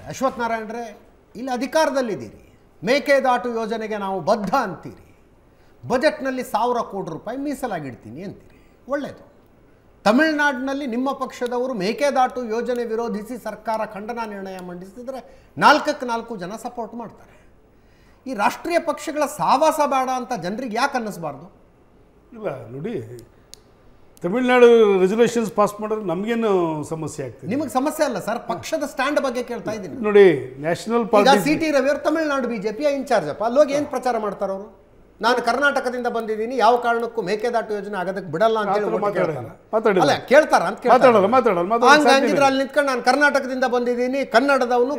ಅಶ್ವಥ್ ನಾರಾಯಣರೇ, ಇಲ್ಲಿ ಅಧಿಕಾರದಲ್ಲಿದ್ದೀರಿ, ಮೇಕೆದಾಟು ಯೋಜನೆಗೆ ನಾವು ಬದ್ಧ ಅಂತೀರಿ, ಬಜೆಟ್ನಲ್ಲಿ 1000 ಕೋಟಿ ರೂಪಾಯಿ ಮೀಸಲಾಗಿಡ್ತೀನಿ ಅಂತೀರಿ, ಒಳ್ಳೆಯದು. ತಮಿಳುನಾಡಿನಲ್ಲಿ ನಿಮ್ಮ ಪಕ್ಷದವರು ಮೇಕೆದಾಟು ಯೋಜನೆ ವಿರೋಧಿಸಿ ಸರ್ಕಾರ ಖಂಡನಾ ನಿರ್ಣಯ ಮಂಡಿಸಿದರೆ 4ಕ್ಕೆ 4 ಜನ ಸಪೋರ್ಟ್ ಮಾಡ್ತಾರೆ. ಈ ರಾಷ್ಟ್ರೀಯ ಪಕ್ಷಗಳ ಸಾವಾಸ ಬೇಡ ಅಂತ ಜನರಿಗೆ ಯಾಕೆ ಅನ್ನಿಸ್ಬಾರ್ದು? ಇಲ್ಲ ನೋಡಿ, ತಮಿಳುನಾಡು ರೆಸಲ್ಯೂಷನ್ಸ್ ಪಾಸ್ ಮಾಡಿದ್ರೆ ನಮಗೇನು ಸಮಸ್ಯೆ ಆಗ್ತದೆ? ನಿಮಗೆ ಸಮಸ್ಯೆ ಅಲ್ಲ ಸರ್, ಪಕ್ಷದ ಸ್ಟ್ಯಾಂಡ್ ಬಗ್ಗೆ ಕೇಳ್ತಾ ಇದ್ದೀನಿ ನೋಡಿ. National party C T Ravi ಅವರು ತಮಿಳುನಾಡು ಬಿಜೆಪಿಯ ಇನ್ಚಾರ್ಜ್ ಅಪ್ಪ, ಅಲ್ಲೋಗಿ ಏನು ಪ್ರಚಾರ ಮಾಡ್ತಾರೆ ಅವರು? ನಾನು ಕರ್ನಾಟಕದಿಂದ ಬಂದಿದ್ದೀನಿ, ಯಾವ ಕಾರಣಕ್ಕೂ ಮೇಕೆದಾಟು ಯೋಜನೆ ಆಗೋದಕ್ಕೆ ಬಿಡಲ್ಲ ಅಂತ ಕೇಳ್ತಾರ ಅಂತ ಹಂಗಿದ್ರೆ ಅಲ್ಲಿ ನಿಂತ್ಕೊಂಡು ನಾನು ಕರ್ನಾಟಕದಿಂದ ಬಂದಿದ್ದೀನಿ, ಕನ್ನಡದವನು,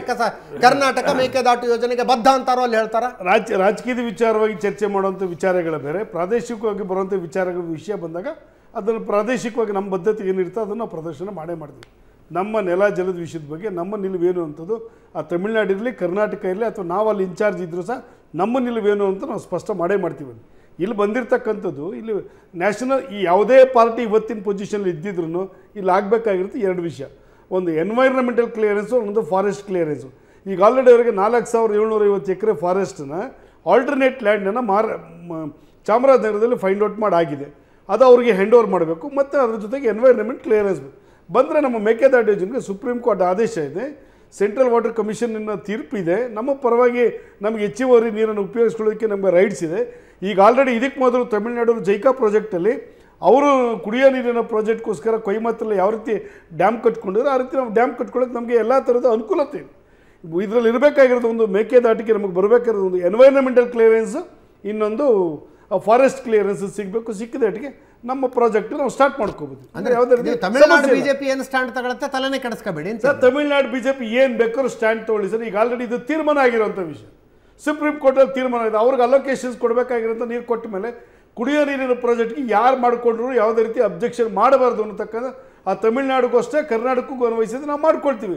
ಕರ್ನಾಟಕ ಮೇಕೆದಾಟು ಯೋಜನೆಗೆ ಬದ್ಧ ಅಂತಾರೋ ಅಲ್ಲಿ ಹೇಳ್ತಾರ? ರಾಜಕೀಯದ ವಿಚಾರವಾಗಿ ಚರ್ಚೆ ಮಾಡುವಂಥ ವಿಚಾರಗಳ ಬೇರೆ, ಪ್ರಾದೇಶಿಕವಾಗಿ ಬರುವಂಥ ವಿಚಾರಗಳ ವಿಷಯ ಬಂದಾಗ ಅದನ್ನು ಪ್ರಾದೇಶಿಕವಾಗಿ ನಮ್ಮ ಬದ್ಧತೆ ಏನಿರ್ತೋ ಅದನ್ನು ನಾವು ಪ್ರದರ್ಶನ ಮಾಡೇ ಮಾಡ್ತೀವಿ. ನಮ್ಮ ನೆಲ ಜಲದ ವಿಷಯದ ಬಗ್ಗೆ ನಮ್ಮ ನಿಲುವೇನು ಅಂಥದ್ದು, ಆ ತಮಿಳ್ನಾಡು ಇರಲಿ ಕರ್ನಾಟಕ ಇರಲಿ ಅಥವಾ ನಾವು ಅಲ್ಲಿ ಇನ್ಚಾರ್ಜ್ ಇದ್ದರೂ ಸಹ ನಮ್ಮ ನಿಲುವೇನು ಅಂತ ನಾವು ಸ್ಪಷ್ಟ ಮಾಡೇ ಮಾಡ್ತೀವಿ. ಇಲ್ಲಿ ಬಂದಿರತಕ್ಕಂಥದ್ದು, ಇಲ್ಲಿ ನ್ಯಾಷನಲ್ ಈ ಯಾವುದೇ ಪಾರ್ಟಿ ಇವತ್ತಿನ ಪೊಸಿಷನಲ್ಲಿ ಇದ್ದಿದ್ರು ಇಲ್ಲಿ ಆಗಬೇಕಾಗಿರುತ್ತೆ 2 ವಿಷಯ. ಒಂದು ಎನ್ವೈರ್ಮೆಂಟಲ್ ಕ್ಲಿಯರೆನ್ಸು, ಒಂದು ಫಾರೆಸ್ಟ್ ಕ್ಲಿಯರೆನ್ಸು. ಈಗ ಆಲ್ರೆಡಿ ಅವರಿಗೆ 4750 ಎಕರೆ ಫಾರೆಸ್ಟನ್ನ ಆಲ್ಟರ್ನೇಟ್ ಲ್ಯಾಂಡನ್ನು ಚಾಮರಾಜನಗರದಲ್ಲಿ ಫೈಂಡ್ ಔಟ್ ಮಾಡಾಗಿದೆ. ಅದು ಅವ್ರಿಗೆ ಹ್ಯಾಂಡ್ ಓವರ್ ಮಾಡಬೇಕು. ಮತ್ತು ಅದ್ರ ಜೊತೆಗೆ ಎನ್ವೈರ್ಮೆಂಟ್ ಕ್ಲಿಯರೆನ್ಸ್ ಬಂದರೆ ನಮ್ಮ ಮೇಕೆದಾಟು ಯೋಜನೆಗೆ ಸುಪ್ರೀಂ ಕೋರ್ಟ್ ಆದೇಶ ಇದೆ, ಸೆಂಟ್ರಲ್ ವಾಟರ್ ಕಮಿಷನ್ನ ತೀರ್ಪಿದೆ, ನಮ್ಮ ಪರವಾಗಿ ನಮಗೆ ಹೆಚ್ಚುವರಿ ನೀರನ್ನು ಉಪಯೋಗಿಸ್ಕೊಳ್ಳೋದಕ್ಕೆ ನಮಗೆ ರೈಟ್ಸ್ ಇದೆ. ಈಗ ಆಲ್ರೆಡಿ ಇದಕ್ಕೆ ಮೊದಲು ತಮಿಳುನಾಡು ಜೈಕಾ ಪ್ರಾಜೆಕ್ಟಲ್ಲಿ ಅವರು ಕುಡಿಯೋ ನೀರಿನ ಪ್ರಾಜೆಕ್ಟ್ಗೋಸ್ಕರ ಕೊಯಮತ್ತಲ್ಲಿ ಯಾವ ರೀತಿ ಡ್ಯಾಮ್ ಕಟ್ಕೊಂಡಿದ್ರು ಆ ರೀತಿ ನಾವು ಡ್ಯಾಮ್ ಕಟ್ಕೊಳ್ಳೋಕೆ ನಮಗೆ ಎಲ್ಲ ಥರದ ಅನುಕೂಲತೆ ಇದೆ. ಇದರಲ್ಲಿ ಇರಬೇಕಾಗಿರೋದು ಒಂದು ಮೇಕೆದಾಟಿಗೆ ನಮಗೆ ಬರಬೇಕಾಗಿರೋದು ಒಂದು ಎನ್ವೈರ್ಮೆಂಟಲ್ ಕ್ಲಿಯರೆನ್ಸ್, ಇನ್ನೊಂದು ಫಾರೆಸ್ಟ್ ಕ್ಲಿಯರೆನ್ಸ್ ಸಿಗಬೇಕು. ಸಿಕ್ಕಿದಾಟಿಗೆ ನಮ್ಮ ಪ್ರಾಜೆಕ್ಟ್ ನಾವು ಸ್ಟಾರ್ಟ್ ಮಾಡ್ಕೋಬಹುದು. ಅಂದ್ರೆ ಯಾವುದೇ ತಮಿಳುನಾಡು ಬಿಜೆಪಿ ಏನು ಸ್ಟ್ಯಾಂಡ್ ತಗೊಳುತ್ತೆ ತಲೆನೇ ಕೆಡಿಸ್ಕೋಬೇಡಿ ಸರ್. ತಮಿಳುನಾಡು ಬಿಜೆಪಿ ಏನು ಬೇಕಾದ್ರೂ ಸ್ಟ್ಯಾಂಡ್ ತಗೊಳ್ಳಿ ಸರ್. ಈಗ ಆಲ್ರೆಡಿ ಇದು ತೀರ್ಮಾನ ಆಗಿರೋಂಥ ವಿಷಯ, ಸುಪ್ರೀಂ ಕೋರ್ಟಲ್ಲಿ ತೀರ್ಮಾನ ಇದೆ. ಅವ್ರಿಗೆ ಅಲೋಕೇಶನ್ಸ್ ಕೊಡಬೇಕಾಗಿರೋಂಥ ನೀರು ಕೊಟ್ಟ ಮೇಲೆ ಕುಡಿಯೋ ನೀರಿನ ಪ್ರಾಜೆಕ್ಟ್ಗೆ ಯಾರು ಮಾಡಿಕೊಂಡ್ರು ಯಾವುದೇ ರೀತಿ ಅಬ್ಜೆಕ್ಷನ್ ಮಾಡಬಾರ್ದು ಅನ್ನತಕ್ಕಂಥ ಆ ತಮಿಳುನಾಡಿಗೂ ಅಷ್ಟೇ ಕರ್ನಾಟಕಕ್ಕೂ ಅನ್ವಯಿಸಿದ್ರೆ ನಾವು ಮಾಡ್ಕೊಳ್ತೀವಿ.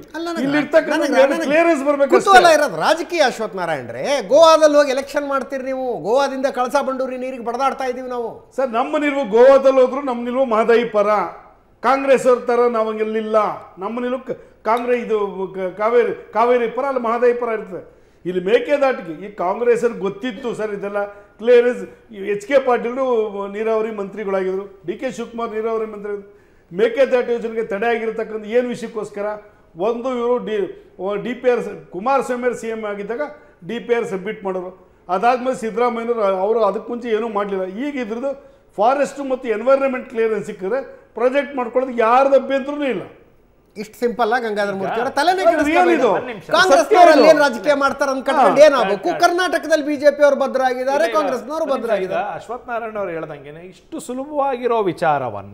ಕ್ಲಿಯರೆನ್ಸ್ ಬರಬೇಕು. ರಾಜಕೀಯ ಅಶ್ವಥ್ ನಾರಾಯಣರೇ, ಗೋವಾದಲ್ಲಿ ಹೋಗಿ ಎಲೆಕ್ಷನ್ ಮಾಡ್ತೀರಿ ನೀವು, ಗೋವಾದಿಂದ ಕಳಸಾ ಬಂಡೂರಿ ನೀರಿಗೆ ಬಡದಾಡ್ತಾ ಇದೀವಿ ನಾವು ಸರ್. ನಮ್ಮ ನಿಲುವು ಗೋವಾದಲ್ಲಿ ಹೋದ್ರು ನಮ್ಮ ನಿಲುವು ಮಹದಾಯಿ ಪರ, ಕಾಂಗ್ರೆಸ್ ಅವ್ರ ತರ ನಾವು ಹಂಗೆಲ್ಲಿಲ್ಲ. ನಮ್ಮ ನಿಲುವು ಕಾಂಗ್ರೆಸ್ ಇದು ಕಾವೇರಿ ಪರ, ಅಲ್ಲಿ ಮಹದಾಯಿ ಪರ ಇರ್ತದೆ. ಇಲ್ಲಿ ಮೇಕೆದಾಟಿಗೆ ಈ ಕಾಂಗ್ರೆಸ್ ಅವ್ರಿಗೆ ಗೊತ್ತಿತ್ತು ಸರ್ ಇದೆಲ್ಲ ಕ್ಲಿಯರೆನ್ಸ್. HK ಪಾಟೀಲ್ ನೀರಾವರಿ ಮಂತ್ರಿಗಳಾಗಿದ್ರು, DK ಶಿವಕುಮಾರ್ ನೀರಾವರಿ ಮಂತ್ರಿ. ಮೇಕೆದಾಟು ಯೋಜನೆಗೆ ತಡೆ ಆಗಿರತಕ್ಕಂಥ ಏನು ವಿಷಯಕ್ಕೋಸ್ಕರ ಒಂದು ಇವರು DPR ಕುಮಾರಸ್ವಾಮಿ ಅವರು CM ಆಗಿದ್ದಾಗ DPR ಸಬ್ಮಿಟ್ ಮಾಡೋರು. ಅದಾದ್ಮೇಲೆ ಸಿದ್ದರಾಮಯ್ಯನವರು ಅವರು ಅದಕ್ಕೆ ಮುಂಚೆ ಏನೂ ಮಾಡಲಿಲ್ಲ. ಈಗ ಇದ್ರದ್ದು ಫಾರೆಸ್ಟ್ ಮತ್ತು ಎನ್ವೈರ್ಮೆಂಟ್ ಕ್ಲಿಯರೆನ್ಸ್ ಸಿಕ್ಕಿದ್ರೆ ಪ್ರಾಜೆಕ್ಟ್ ಮಾಡ್ಕೊಳ್ಳೋದು ಯಾರ್ದು ಅಭ್ಯಂತರನೂ ಇಲ್ಲ. ಇಷ್ಟು ಸಿಂಪಲ್ ಆಗಿ ಗಂಗಾಧರ ಮೂರ್ತಿ ಅವರ ತಲೆನೇ ಕಾಂಗ್ರೆಸ್ನವರು ಏನು ರಾಜಕೀಯ ಮಾಡ್ತಾರೆ ಅನ್ಕೊಂಡು ಏನಾಗಬೇಕು? ಕರ್ನಾಟಕದಲ್ಲಿ ಬಿಜೆಪಿ ಅವರು ಭದ್ರ ಆಗಿದ್ದಾರೆ, ಕಾಂಗ್ರೆಸ್ನವರು ಭದ್ರ ಆಗಿದ್ದಾರೆ. ಅಶ್ವಥ್ ನಾರಾಯಣ ಅವರು ಹೇಳ್ದಂಗೆ ಇಷ್ಟು ಸುಲಭವಾಗಿರೋ ವಿಚಾರವನ್ನ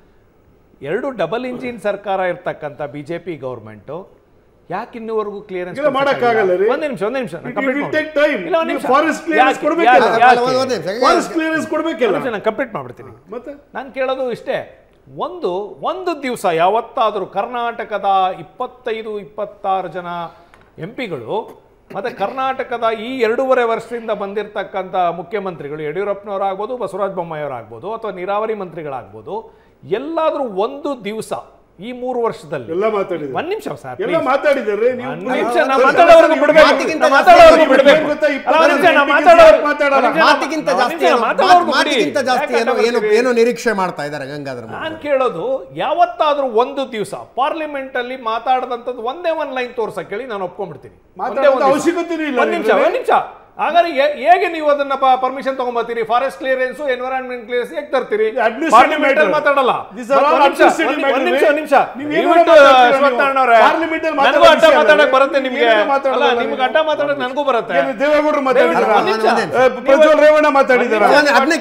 2 ಡಬಲ್ ಇಂಜಿನ್ ಸರ್ಕಾರ ಇರ್ತಕ್ಕಂಥ ಬಿಜೆಪಿ ಗೌರ್ಮೆಂಟ್ ಯಾಕೆ ಇನ್ನೂವರೆಗೂ ಕ್ಲಿಯರೆನ್ಸ್ ಮಾಡಕ್ಕಾಗಲ್ಲ? ಒಂದ್ ನಿಮಿಷ ಕಂಪ್ಲೀಟ್ ಮಾಡ್ಬಿಡ್ತೀನಿ. ನಾನು ಕೇಳೋದು ಇಷ್ಟೇ, ಒಂದು ದಿವಸ ಯಾವತ್ತಾದರೂ ಕರ್ನಾಟಕದ 25-26 ಜನ MP ಗಳು ಮತ್ತೆ ಕರ್ನಾಟಕದ ಈ 2.5 ವರ್ಷದಿಂದ ಬಂದಿರತಕ್ಕಂಥ ಮುಖ್ಯಮಂತ್ರಿಗಳು ಯಡಿಯೂರಪ್ಪನವರಾಗ್ಬೋದು, ಬಸವರಾಜ ಬೊಮ್ಮಾಯಿಯವರಾಗ್ಬೋದು, ಅಥವಾ ನೀರಾವರಿ ಮಂತ್ರಿಗಳಾಗ್ಬೋದು, ಎಲ್ಲಾದ್ರೂ ಒಂದು ದಿವಸ ಈ 3 ವರ್ಷದಲ್ಲಿ ಒಂದ್ ನಿಮಿಷ ಸರ್, ಏನೋ ನಿರೀಕ್ಷೆ ಮಾಡ್ತಾ ಇದ್ದಾರೆ ಗಂಗಾಧರ. ನಾನ್ ಕೇಳೋದು, ಯಾವತ್ತಾದ್ರೂ ಒಂದು ದಿವಸ ಪಾರ್ಲಿಮೆಂಟ್ ಅಲ್ಲಿ ಮಾತಾಡದಂತದ್ದು ಒಂದೇ ಒಂದು ಲೈನ್ ತೋರ್ಸಕ್ ಹೇಳಿ ನಾನು ಒಪ್ಕೊಂಡ್ಬಿಡ್ತೀನಿ. ಒಂದ್ ನಿಮಿಷ ಹಾಗಾದ್ರೆ ಹೇಗೆ ನೀವು ಅದನ್ನ ಪರ್ಮಿಷನ್ ತಗೊಂಡ್ಬರ್ತೀರಿ? ಫಾರೆಸ್ಟ್ ಕ್ಲಿಯರೆನ್ಸ್, ಎನ್ವೈರನ್ಮೆಂಟ್ ಕ್ಲಿಯರೆನ್ಸ್ ಹೇಗೆ ತರ್ತೀರಿ? ಪಾರ್ಲಿಮೆಂಟ್ ಅಲ್ಲಿ ಮಾತಾಡಲ್ಲ. ನನಗೂ ಅಡ್ಡ ಮಾತಾಡಕ್ ಬರುತ್ತೆ, ನಿಮ್ಗೆ ನಿಮ್ಗೆ ಅಡ್ಡ ಮಾತಾಡಕ್ ನನಗೂ ಬರುತ್ತೆ. ದೇವೇಗೌಡರು ಮಾತಾಡಿದ್ದಾರೆ, ಅದನ್ನೇ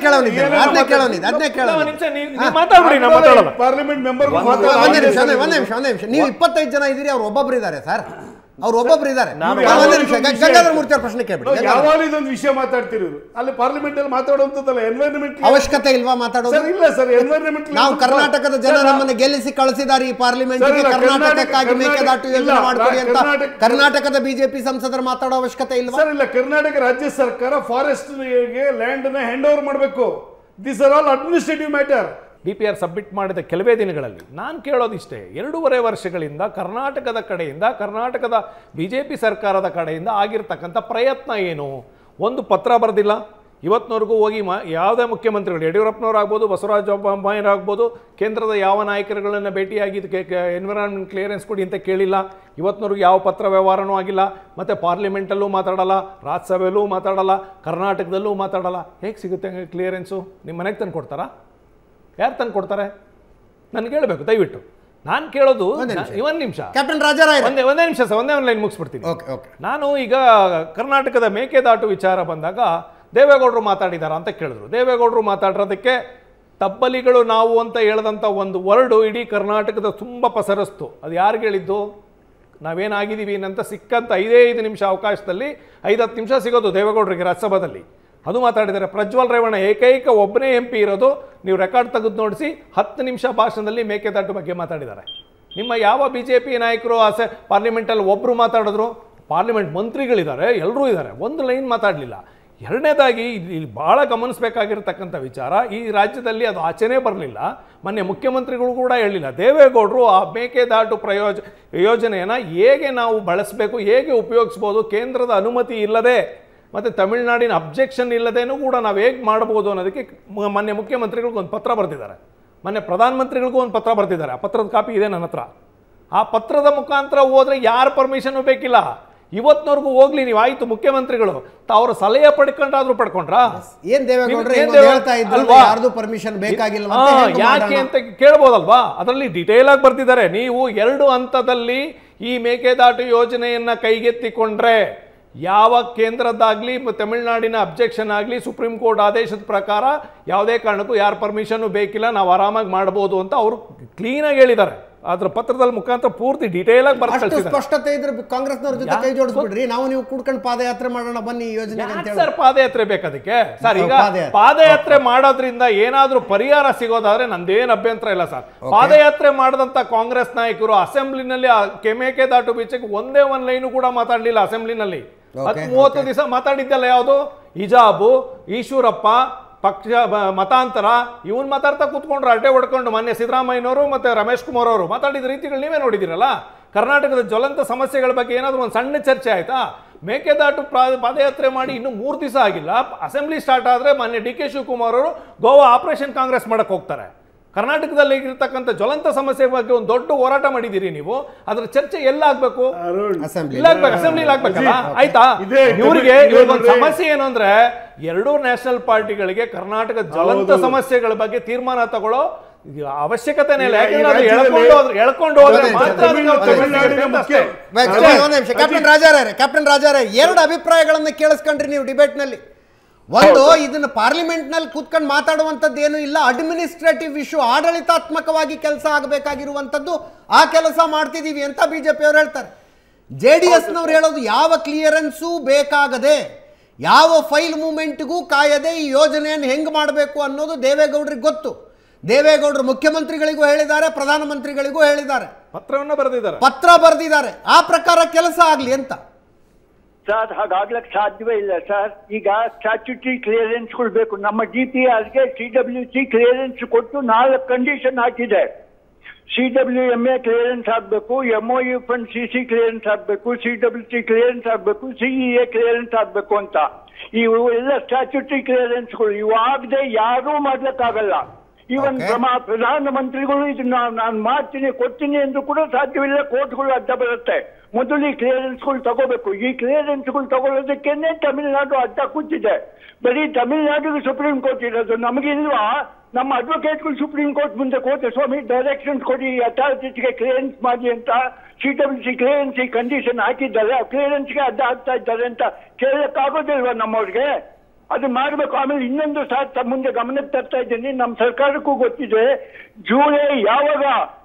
ಮಾತಾಡ್ಬಿಡಿ, ನಾ ಮಾತಾಡಲ್ಲ. ಪಾರ್ಲಿಮೆಂಟ್ ಮೆಂಬರ್ ಒಂದ್ ನಿಮಿಷ, ನೀವು 25 ಜನ ಇದ್ದೀರಿ, ಅವ್ರು ಒಬ್ಬೊಬ್ರು ಇದ್ದಾರೆ ಸರ್, ಅವ್ರು ಒಬ್ಬೊಬ್ರು ಇದ್ದಾರೆ. ಗಂಗಾಧರ ಮೂರ್ತಿ ಅವ್ರ ಪ್ರಶ್ನೆ ಕೇಳ್ಬಿಡಿ. ಯಾವಾಗ ಇದೊಂದು ವಿಷಯ ಮಾತಾಡ್ತಿರಿ ಅಲ್ಲಿ ಪಾರ್ಲಿಮೆಂಟ್ ಅಲ್ಲಿ ಮಾತಾಡುವಂತದ್ದಲ್ಲ. ಎನ್ವೈರನ್ಮೆಂಟ್ ಅವಶ್ಯಕತೆ ಇಲ್ವಾ ಮಾತಾಡೋದು? ಇಲ್ಲ ಸರ್, ಎನ್ವೈರನ್ಮೆಂಟ್ ನಾವು ಕರ್ನಾಟಕದ ಜನ ನಮ್ಮನ್ನು ಗೆಲ್ಲಿಸಿ ಕಳಿಸಿದ್ದಾರೆ ಈ ಪಾರ್ಲಿಮೆಂಟ್ ಗೆ, ಕರ್ನಾಟಕಕ್ಕಾಗಿ ಮೇಕೆದಾಟು ಯೋಜನೆ ಮಾಡಿಕೊಡಿ ಅಂತ ಕರ್ನಾಟಕದ ಬಿಜೆಪಿ ಸಂಸದರು ಮಾತಾಡೋ ಅವಶ್ಯಕತೆ ಇಲ್ವಾ? ಸರ್ ಇಲ್ಲ, ಕರ್ನಾಟಕ ರಾಜ್ಯ ಸರ್ಕಾರ ಫಾರೆಸ್ಟ್ ಗೆ ಲ್ಯಾಂಡ್ ನ ಹ್ಯಾಂಡ್ ಓವರ್ ಮಾಡಬೇಕು. This are all administrative matter. DPR submit ಮಾಡಿದ ಕೆಲವೇ ದಿನಗಳಲ್ಲಿ. ನಾನು ಕೇಳೋದಿಷ್ಟೇ, 2.5 ವರ್ಷಗಳಿಂದ ಕರ್ನಾಟಕದ ಕಡೆಯಿಂದ, ಕರ್ನಾಟಕದ BJP ಸರ್ಕಾರದ ಕಡೆಯಿಂದ ಆಗಿರ್ತಕ್ಕಂಥ ಪ್ರಯತ್ನ ಏನು? ಒಂದು ಪತ್ರ ಬರೆದಿಲ್ಲ ಇವತ್ತಿನವರೆಗೂ. ಹೋಗಿ ಯಾವುದೇ ಮುಖ್ಯಮಂತ್ರಿಗಳು, ಯಡಿಯೂರಪ್ಪನವರಾಗ್ಬೋದು, ಬಸವರಾಜ ಬೊಮ್ಮಾಯಿರಾಗ್ಬೋದು, ಕೇಂದ್ರದ ಯಾವ ನಾಯಕರುಗಳನ್ನು ಭೇಟಿಯಾಗಿ ಇದಕ್ಕೆ ಎನ್ವಿರಾನ್ಮೆಂಟ್ ಕ್ಲಿಯರೆನ್ಸ್ ಕೊಡಿ ಅಂತ ಕೇಳಿಲ್ಲ. ಇವತ್ತಿನವರೆಗೂ ಯಾವ ಪತ್ರ ವ್ಯವಹಾರನೂ ಆಗಿಲ್ಲ. ಮತ್ತು ಪಾರ್ಲಿಮೆಂಟಲ್ಲೂ ಮಾತಾಡಲ್ಲ, ರಾಜ್ಯಸಭೆಯಲ್ಲೂ ಮಾತಾಡಲ್ಲ, ಕರ್ನಾಟಕದಲ್ಲೂ ಮಾತಾಡಲ್ಲ. ಹೇಗೆ ಸಿಗುತ್ತೆ ಕ್ಲಿಯರೆನ್ಸು? ನಿಮ್ಮ ಮನೆಗೆ ತಂದು ಕೊಡ್ತಾರಾ? ಯಾರು ತಂದು ಕೊಡ್ತಾರೆ? ನನಗೆ ಹೇಳಬೇಕು ದಯವಿಟ್ಟು. ನಾನು ಕೇಳೋದು ಒಂದು ನಿಮಿಷ ಕ್ಯಾಪ್ಟನ್ ರಾಜಾರಾಯ್, ಒಂದೇ ನಿಮಿಷ ಸರ್, ಒಂದೇ ಲೈನ್ ಮುಗಿಸ್ಬಿಡ್ತೀನಿ. ನಾನು ಈಗ ಕರ್ನಾಟಕದ ಮೇಕೆದಾಟು ವಿಚಾರ ಬಂದಾಗ ದೇವೇಗೌಡರು ಮಾತಾಡಿದಾರ ಅಂತ ಕೇಳಿದ್ರು. ದೇವೇಗೌಡರು ಮಾತಾಡಿರೋದಕ್ಕೆ ತಬ್ಬಲಿಗಳು ನಾವು ಅಂತ ಹೇಳಿದಂಥ ಒಂದು ವರ್ಡು ಇಡೀ ಕರ್ನಾಟಕದ ತುಂಬ ಪಸರಿಸ್ತು. ಅದು ಯಾರಿಗೆ ಹೇಳಿದ್ದು? ನಾವೇನಾಗಿದ್ದೀವಿ ಅಂತ ಸಿಕ್ಕಂಥ 5 ನಿಮಿಷ ಅವಕಾಶದಲ್ಲಿ 5-10 ನಿಮಿಷ ಸಿಗೋದು ದೇವೇಗೌಡರಿಗೆ ರಾಜ್ಯಸಭಾದಲ್ಲಿ. ಅದು ಮಾತಾಡಿದ್ದಾರೆ. ಪ್ರಜ್ವಲ್ ರೇವಣ್ಣ ಏಕೈಕ ಒಬ್ಬನೇ MP ಇರೋದು, ನೀವು ರೆಕಾರ್ಡ್ ತೆಗೆದು ನೋಡಿಸಿ, 10 ನಿಮಿಷ ಭಾಷಣದಲ್ಲಿ ಮೇಕೆದಾಟು ಬಗ್ಗೆ ಮಾತಾಡಿದ್ದಾರೆ. ನಿಮ್ಮ ಯಾವ BJP ನಾಯಕರು ಪಾರ್ಲಿಮೆಂಟಲ್ಲಿ ಒಬ್ಬರು ಮಾತಾಡಿದ್ರು? ಪಾರ್ಲಿಮೆಂಟ್ ಮಂತ್ರಿಗಳಿದ್ದಾರೆ, ಎಲ್ಲರೂ ಇದ್ದಾರೆ, ಒಂದು ಲೈನ್ ಮಾತಾಡಲಿಲ್ಲ. ಎರಡನೇದಾಗಿ ಇಲ್ಲಿ ಭಾಳ ಗಮನಿಸಬೇಕಾಗಿರ್ತಕ್ಕಂಥ ವಿಚಾರ, ಈ ರಾಜ್ಯದಲ್ಲಿ ಅದು ಆಚೆನೇ ಬರಲಿಲ್ಲ. ಮೊನ್ನೆ ಮುಖ್ಯಮಂತ್ರಿಗಳು ಕೂಡ ಹೇಳಿಲ್ಲ. ದೇವೇಗೌಡರು ಆ ಮೇಕೆದಾಟು ಯೋಜನೆಯನ್ನು ಹೇಗೆ ನಾವು ಬಳಸಬೇಕು, ಹೇಗೆ ಉಪಯೋಗಿಸ್ಬೋದು, ಕೇಂದ್ರದ ಅನುಮತಿ ಇಲ್ಲದೆ ಮತ್ತು ತಮಿಳುನಾಡಿನ ಅಬ್ಜೆಕ್ಷನ್ ಇಲ್ಲದೇನೂ ಕೂಡ ನಾವು ಹೇಗೆ ಮಾಡ್ಬೋದು ಅನ್ನೋದಕ್ಕೆ ಮೊನ್ನೆ ಮುಖ್ಯಮಂತ್ರಿಗಳಿಗೂ ಒಂದು ಪತ್ರ ಬರೆದಿದ್ದಾರೆ. ಮೊನ್ನೆ ಪ್ರಧಾನಮಂತ್ರಿಗಳಿಗೂ ಒಂದು ಪತ್ರ ಬರೆದಿದ್ದಾರೆ. ಆ ಪತ್ರದ ಕಾಪಿ ಇದೆ ನನ್ನ ಹತ್ರ. ಆ ಪತ್ರದ ಮುಖಾಂತರ ಹೋದರೆ ಯಾರ ಪರ್ಮಿಷನ್ನು ಬೇಕಿಲ್ಲ. ಇವತ್ತಿನವರೆಗೂ ಹೋಗ್ಲಿ, ನೀವು ಆಯ್ತು ಮುಖ್ಯಮಂತ್ರಿಗಳು ಅವ್ರ ಸಲಹೆ ಪಡ್ಕೊಂಡ್ರಾದ್ರೂ ಪಡ್ಕೊಂಡ್ರಾ? ಯಾಕೆ ಅಂತ ಕೇಳ್ಬೋದಲ್ವಾ? ಅದರಲ್ಲಿ ಡೀಟೇಲ್ ಆಗಿ ಬರ್ತಿದ್ದಾರೆ. ನೀವು 2 ಹಂತದಲ್ಲಿ ಈ ಮೇಕೆದಾಟು ಯೋಜನೆಯನ್ನ ಕೈಗೆತ್ತಿಕೊಂಡ್ರೆ ಯಾವ ಕೇಂದ್ರದ್ದಾಗಲಿ ತಮಿಳುನಾಡಿನ ಅಬ್ಜೆಕ್ಷನ್ ಆಗಲಿ ಸುಪ್ರೀಂ ಕೋರ್ಟ್ ಆದೇಶದ ಪ್ರಕಾರ ಯಾವುದೇ ಕಾರಣಕ್ಕೂ ಯಾರ ಪರ್ಮಿಷನ್ನು ಬೇಕಿಲ್ಲ, ನಾವು ಆರಾಮಾಗಿ ಮಾಡ್ಬೋದು ಅಂತ ಅವರು ಕ್ಲೀನಾಗಿ ಹೇಳಿದ್ದಾರೆ. ಅದ್ರ ಪತ್ರದಲ್ಲಿ ಮುಖಾಂತರ ಪೂರ್ತಿ ಡೀಟೇಲ್ ಆಗಿ ಬರ್ತಾರೆ. ಸ್ಪಷ್ಟತೆ ಇದ್ರೆ ಕಾಂಗ್ರೆಸ್ನವ್ರ ಜೊತೆ ಕೈ ಜೋಡಿಸ್ಬಿಡ್ರಿ, ನಾವು ನೀವು ಕೂಡ್ಕೊಂಡು ಪಾದಯಾತ್ರೆ ಮಾಡೋಣ ಬನ್ನಿ ಯೋಜನೆ ಅಂತ. ಸರ್ ಪಾದಯಾತ್ರೆ ಬೇಕಾದಕ್ಕೆ ಸರ್. ಈಗ ಪಾದಯಾತ್ರೆ ಮಾಡೋದ್ರಿಂದ ಏನಾದ್ರೂ ಪರಿಹಾರ ಸಿಗೋದಾದ್ರೆ ನಂದೇನು ಅಭ್ಯಂತರ ಇಲ್ಲ ಸರ್. ಪಾದಯಾತ್ರೆ ಮಾಡದಂತ ಕಾಂಗ್ರೆಸ್ ನಾಯಕರು ಅಸೆಂಬ್ಲಿನಲ್ಲಿ ಮೇಕೆದಾಟು ಬೀಚಕ್ಕೆ ಒಂದೇ ಒಂದು ಲೈನು ಕೂಡ ಮಾತಾಡ್ಲಿಲ್ಲ. ಅಸೆಂಬ್ಲಿನಲ್ಲಿ 30 ದಿವಸ ಮಾತಾಡಿದ್ದಲ್ಲ ಯಾವುದು? ಹಿಜಾಬು, ಈಶ್ವರಪ್ಪ, ಪಕ್ಷ ಮತಾಂತರ, ಇವನ್ ಮಾತಾಡ್ತಾ ಕೂತ್ಕೊಂಡ್ರು ಅಡ್ಡೆ ಹೊಡ್ಕೊಂಡು. ಮೊನ್ನೆ ಸಿದ್ದರಾಮಯ್ಯನವರು ಮತ್ತೆ ರಮೇಶ್ ಕುಮಾರ್ ಅವರು ಮಾತಾಡಿದ ರೀತಿಗಳು ನೀವೇ ನೋಡಿದಿರಲ್ಲ. ಕರ್ನಾಟಕದ ಜ್ವಲಂತ ಸಮಸ್ಯೆಗಳ ಬಗ್ಗೆ ಏನಾದರೂ ಒಂದು ಸಣ್ಣ ಚರ್ಚೆ ಆಯ್ತಾ? ಮೇಕೆದಾಟು ಪಾದಯಾತ್ರೆ ಮಾಡಿ ಇನ್ನೂ 3 ದಿವಸ ಆಗಿಲ್ಲ. ಅಸೆಂಬ್ಲಿ ಸ್ಟಾರ್ಟ್ ಆದರೆ ಮೊನ್ನೆ DK ಶಿವಕುಮಾರ್ ಅವರು ಗೋವಾ ಆಪರೇಷನ್ ಕಾಂಗ್ರೆಸ್ ಮಾಡಕ್ಕೆ ಹೋಗ್ತಾರೆ. ಕರ್ನಾಟಕದಲ್ಲಿ ಇರತಕ್ಕಂಥ ಜ್ವಲಂತ ಸಮಸ್ಯೆ ಬಗ್ಗೆ ಒಂದು ದೊಡ್ಡ ಹೋರಾಟ ಮಾಡಿದ್ದೀರಿ ನೀವು. ಅದ್ರ ಚರ್ಚೆ ಎಲ್ಲ ಆಗ್ಬೇಕು? ಅಸೆಂಬ್ಲಿ ಆಗ್ಬೇಕಲ್ಲ? ಆಯ್ತಾ? ಇವರಿಗೆ ಒಂದು ಸಮಸ್ಯೆ ಏನು ಅಂದ್ರೆ, 2 ನ್ಯಾಷನಲ್ ಪಾರ್ಟಿಗಳಿಗೆ ಕರ್ನಾಟಕ ಜ್ವಲಂತ ಸಮಸ್ಯೆಗಳ ಬಗ್ಗೆ ತೀರ್ಮಾನ ತಗೊಳ್ಳೋ ಅವಶ್ಯಕತೆನೇ ಇಲ್ಲ. ಯಾಕಂದ್ರೆ ಎಳ್ಕೊಂಡು ಹೋದ್ರೆ ಕ್ಯಾಪ್ಟನ್ ರಾಜಾರೇ 2 ಅಭಿಪ್ರಾಯಗಳನ್ನು ಕೇಳಿಸ್ಕೊಂಡ್ರಿ ನೀವು ಡಿಬೇಟ್ ನಲ್ಲಿ. ಒಂದು, ಇದನ್ನ ಪಾರ್ಲಿಮೆಂಟ್ ನಲ್ಲಿ ಕೂತ್ಕೊಂಡು ಮಾತಾಡುವಂಥದ್ದು ಏನು ಇಲ್ಲ, ಅಡ್ಮಿನಿಸ್ಟ್ರೇಟಿವ್ ಇಶ್ಯೂ, ಆಡಳಿತಾತ್ಮಕವಾಗಿ ಕೆಲಸ ಆಗಬೇಕಾಗಿರುವಂಥದ್ದು, ಆ ಕೆಲಸ ಮಾಡ್ತಿದೀವಿ ಅಂತ BJP ಅವರು ಹೇಳ್ತಾರೆ. JDS ನವ್ರು ಹೇಳೋದು ಯಾವ ಕ್ಲಿಯರೆನ್ಸು ಬೇಕಾಗದೆ, ಯಾವ ಫೈಲ್ ಮೂವ್ಮೆಂಟ್ಗೂ ಕಾಯದೆ ಈ ಯೋಜನೆಯನ್ನು ಹೆಂಗೆ ಮಾಡಬೇಕು ಅನ್ನೋದು ದೇವೇಗೌಡರಿಗೆ ಗೊತ್ತು. ದೇವೇಗೌಡರು ಮುಖ್ಯಮಂತ್ರಿಗಳಿಗೂ ಹೇಳಿದ್ದಾರೆ, ಪ್ರಧಾನಮಂತ್ರಿಗಳಿಗೂ ಹೇಳಿದ್ದಾರೆ, ಪತ್ರ ಬರೆದಿದ್ದಾರೆ. ಆ ಪ್ರಕಾರ ಕೆಲಸ ಆಗಲಿ ಅಂತ. ಸರ್ ಹಾಗಾಗ್ಲಕ್ಕೆ ಸಾಧ್ಯವೇ ಇಲ್ಲ ಸರ್. ಈಗ ಸ್ಟ್ಯಾಚ್ಯುಟರಿ ಕ್ಲಿಯರೆನ್ಸ್ಗಳು ಬೇಕು. ನಮ್ಮ DPRಗೆ CWC ಕ್ಲಿಯರೆನ್ಸ್ ಕೊಟ್ಟು 4 ಕಂಡೀಷನ್ ಹಾಕಿದೆ. CWMA ಕ್ಲಿಯರೆನ್ಸ್ ಆಗಬೇಕು, MOU ಫಂಡ್ CC ಕ್ಲಿಯರೆನ್ಸ್ ಆಗಬೇಕು, CWC ಕ್ಲಿಯರೆನ್ಸ್ ಆಗಬೇಕು, CEA ಕ್ಲಿಯರೆನ್ಸ್ ಆಗಬೇಕು ಅಂತ. ಇವು ಎಲ್ಲ ಸ್ಟ್ಯಾಚ್ಯುಟರಿ ಕ್ಲಿಯರೆನ್ಸ್ಗಳು. ಇವು ಆಗದೆ ಯಾರೂ ಮಾಡ್ಲಿಕ್ಕಾಗಲ್ಲ. ಈವನ್ ಪ್ರಧಾನಮಂತ್ರಿಗಳು ಇದನ್ನ ನಾನು ಮಾಡ್ತೀನಿ ಕೊಡ್ತೀನಿ ಎಂದು ಕೂಡ ಸಾಧ್ಯವಿಲ್ಲ. ಕೋರ್ಟ್ಗಳು ಅಡ್ಡ ಬರುತ್ತೆ. ಮೊದಲು ಈ ಕ್ಲಿಯರೆನ್ಸ್ಗಳು ತಗೋಬೇಕು. ಈ ಕ್ಲಿಯರೆನ್ಸ್ಗಳು ತಗೊಳ್ಳೋದಕ್ಕೇನೆ ತಮಿಳುನಾಡು ಅಡ್ಡ ಕೂತಿದೆ. ಬರೀ ತಮಿಳುನಾಡಿಗೆ ಸುಪ್ರೀಂ ಕೋರ್ಟ್ ಇರೋದು, ನಮಗಿಲ್ವಾ? ನಮ್ಮ ಅಡ್ವೊಕೇಟ್ಗಳು ಸುಪ್ರೀಂ ಕೋರ್ಟ್ ಮುಂದೆ ಕೋರ್ಟ್ ಸ್ವಾಮಿ ಡೈರೆಕ್ಷನ್ಸ್ ಕೊಡಿ, ಅಥಾರಿಟಿಗೆ ಕ್ಲಿಯರೆನ್ಸ್ ಮಾಡಿ ಅಂತ. CWC ಕ್ಲಿಯರೆನ್ಸ್ ಈ ಕಂಡೀಷನ್ ಹಾಕಿದ್ದಾರೆ, ಆ ಕ್ಲಿಯರೆನ್ಸ್ಗೆ ಅಡ್ಡ ಆಗ್ತಾ ಇದ್ದಾರೆ ಅಂತ ಕೇಳಕ್ಕಾಗೋದಿಲ್ವಾ ನಮ್ಮವ್ರಿಗೆ? ಅದು ಮಾಡಬೇಕು. ಆಮೇಲೆ ಇನ್ನೊಂದು ಮುಂದೆ ಗಮನಕ್ಕೆ ತರ್ತಾ ಇದ್ದೀನಿ, ನಮ್ಮ ಸರ್ಕಾರಕ್ಕೂ ಗೊತ್ತಿದೆ. ಜುಲೈ ಯಾವಾಗ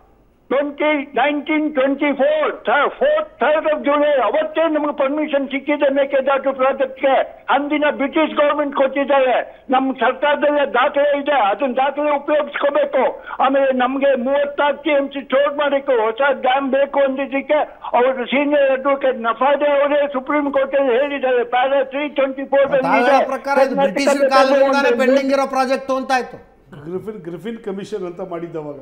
1924 3rd of July ಅವತ್ತೇ ನಮಗೆ ಪರ್ಮಿಷನ್ ಸಿಕ್ಕಿದೆ ಮೇಕೆದಾಟು ಪ್ರಾಜೆಕ್ಟ್ಗೆ. ಅಂದಿನ ಬ್ರಿಟಿಷ್ ಗವರ್ಮೆಂಟ್ ಕೊಟ್ಟಿದ್ದಾರೆ. ನಮ್ಮ ಸರ್ಕಾರದಲ್ಲೇ ದಾಖಲೆ ಇದೆ, ಅದನ್ನ ದಾಖಲೆ ಉಪಯೋಗಿಸ್ಕೋಬೇಕು. ಆಮೇಲೆ ನಮ್ಗೆ 34 TMC ಸ್ಟೋರ್ ಮಾಡಬೇಕು, ಹೊಸ ಡ್ಯಾಮ್ ಬೇಕು ಅಂದಿದ್ದಕ್ಕೆ ಅವರು ಸೀನಿಯರ್ ಅಡ್ವೊಕೇಟ್ ನಫಾಡೆ ಅವರೇ ಸುಪ್ರೀಂ ಕೋರ್ಟ್ ಅಲ್ಲಿ ಹೇಳಿದ್ದಾರೆ. ಪ್ಯಾರಾ 324 ಪ್ರಕಾರ ಪೆಂಡಿಂಗ್ ಇರೋ ಪ್ರಾಜೆಕ್ಟ್ ಅಂತ ಆಯ್ತು. ಗ್ರಿಫಿನ್ ಕಮಿಷನ್ ಅಂತ ಮಾಡಿದ್ದವಾಗ.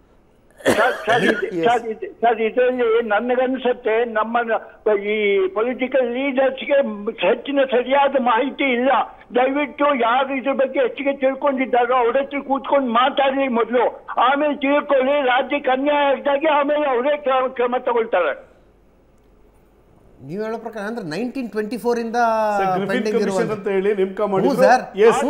ಸರ್ ಇದರಲ್ಲಿ ನನಗನ್ಸುತ್ತೆ ನಮ್ಮ ಈ ಪೊಲಿಟಿಕಲ್ ಲೀಡರ್ಸ್ಗೆ ಹೆಚ್ಚಿನ ಸರಿಯಾದ ಮಾಹಿತಿ ಇಲ್ಲ. ದಯವಿಟ್ಟು ಯಾರು ಇದ್ರ ಬಗ್ಗೆ ಹೆಚ್ಚಿಗೆ ತಿಳ್ಕೊಂಡಿದ್ದಾರೋ ಅವ್ರ ಹತ್ರ ಕೂತ್ಕೊಂಡು ಮಾತಾಡಲಿ ಮೊದಲು, ಆಮೇಲೆ ತಿಳ್ಕೊಳ್ಳಿ. ರಾಜ್ಯಕ್ಕೆ ಅನ್ಯಾಯ ಆಗಿದ್ದಾಗೆ ಆಮೇಲೆ ಅವರೇ ಕ್ರಮ ತಗೊಳ್ತಾರೆ. ನೀವು ಹೇಳೋ ಪ್ರಕಾರ ಅಂದ್ರೆ 1924 ಇಂದ ಪೆಂಡಿಂಗ್ ಅಂತ ಹೇಳಿ ನೇಮಕ ಮಾಡಿ ಸರ್.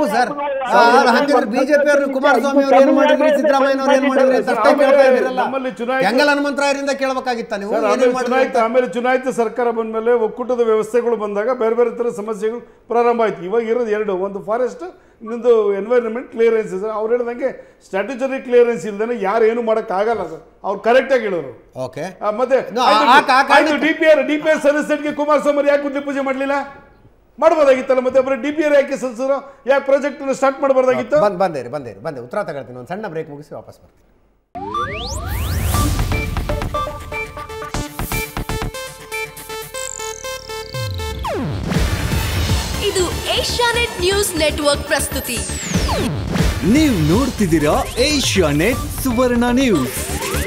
ಬಿಜೆಪಿ ಅವರು ಕುಮಾರಸ್ವಾಮಿ ಅವರು ಏನು ಮಾಡಿದ್ರಿ, ಸಿದ್ದರಾಮಯ್ಯ ಅವರು ಏನು ಮಾಡಿದ್ರಿ ಅಂತ ಅಷ್ಟೇ ಕೇಳ್ತಾ ಇದ್ದೀರಲ್ಲ. ಹೆಂಗಲ್ ಹನುಮಂತರಾಯರಿಂದ ಕೇಳಬೇಕಾಗಿತ್ತ ನೀವು? ಆಮೇಲೆ ಚುನಾಯಿತ ಸರ್ಕಾರ ಬಂದ ಮೇಲೆ ಒಕ್ಕೂಟದ ವ್ಯವಸ್ಥೆಗಳು ಬಂದಾಗ ಬೇರೆ ಬೇರೆ ತರ ಸಮಸ್ಯೆಗಳು ಪ್ರಾರಂಭ ಆಯ್ತು. ಇವಾಗ ಇರೋದು ಎರಡು, ಒಂದು ಫಾರೆಸ್ಟ್, ಇನ್ನೊಂದು ಎನ್ವೈರನ್ಮೆಂಟ್ ಕ್ಲಿಯರೆನ್ಸ್. ಅವ್ರು ಹೇಳಿದಂಗೆ ಸ್ಟ್ಯಾಟ್ಯುಟರಿ ಕ್ಲಿಯರೆನ್ಸ್ ಇಲ್ದೇನೆ ಯಾರು ಏನು ಮಾಡಕ್ ಆಗಲ್ಲ ಸರ್. ಅವ್ರು ಕರೆಕ್ಟ್ ಆಗಿ ಹೇಳಿದ್ರು. ಮತ್ತೆ ಡಿಪಿಆರ್ ಸಲ್ಲಿಸಿದ್ಗೆ ಕುಮಾರಸ್ವಾಮಿ ಯಾಕೆ ಗುದ್ಲಿ ಪೂಜೆ ಮಾಡಲಿಲ್ಲ? ಮಾಡ್ಬೋದಾಗಿತ್ತಲ್ಲ. ಮತ್ತೆ ಒಬ್ಬರು ಡಿಪಿಆರ್ ಯಾಕೆ ಸಲ್ಲಿಸಿದ್ರು? ಯಾಕೆ ಪ್ರಾಜೆಕ್ಟ್ ಸ್ಟಾರ್ಟ್ ಮಾಡಬಾರ್ದಾಗಿತ್ತು? ಬಂದೆ ಉತ್ತರ ತಗೊಳ್ತೀನಿ. ಒಂದು ಸಣ್ಣ ಬ್ರೇಕ್ ಮುಗಿಸಿ ವಾಪಸ್ ಬರ್ತೀನಿ. ಇದು ಏಷ್ಯಾನೆಟ್ ನ್ಯೂಸ್ ನೆಟ್ವರ್ಕ್ ಪ್ರಸ್ತುತಿ. ನೀವು ನೋಡ್ತಿದ್ದೀರಾ ಏಷ್ಯಾನೆಟ್ ಸುವರ್ಣ ನ್ಯೂಸ್.